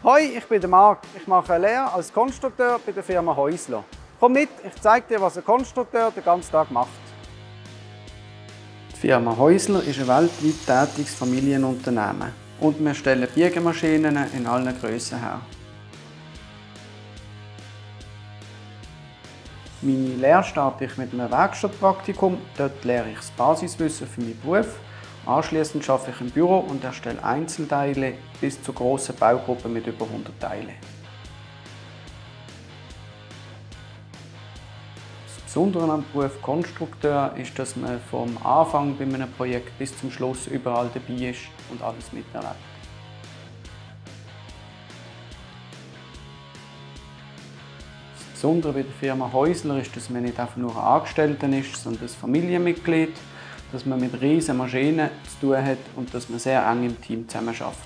Hoi, ich bin der Marc. Ich mache eine Lehre als Konstrukteur bei der Firma Häusler. Komm mit, ich zeige dir, was ein Konstrukteur den ganzen Tag macht. Die Firma Häusler ist ein weltweit tätiges Familienunternehmen und wir stellen Biegemaschinen in allen Grössen her. Meine Lehre starte ich mit einem Werkstattpraktikum. Dort lehre ich das Basiswissen für meinen Beruf. Anschließend arbeite ich im Büro und erstelle Einzelteile bis zu grossen Baugruppen mit über 100 Teilen. Das Besondere am Beruf Konstrukteur ist, dass man vom Anfang bei einem Projekt bis zum Schluss überall dabei ist und alles miterlebt. Das Besondere bei der Firma Häusler ist, dass man nicht einfach nur ein Angestellter ist, sondern ein Familienmitglied, dass man mit riesigen Maschinen zu tun hat und dass man sehr eng im Team zusammenarbeitet.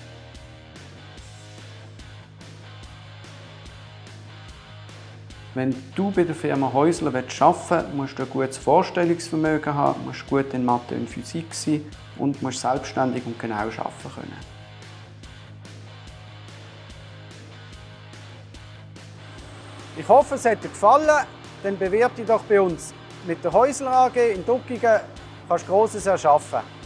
Wenn du bei der Firma Häusler arbeiten willst, musst du ein gutes Vorstellungsvermögen haben, musst gut in Mathe und Physik sein und musst selbstständig und genau arbeiten können. Ich hoffe, es hat dir gefallen. Dann bewirb dich doch bei uns. Mit der Häusler AG in Duckingen kannst du Grosses erschaffen.